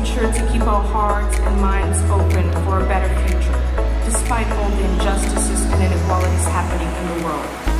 made sure to keep our hearts and minds open for a better future, despite all the injustices and inequalities happening in the world.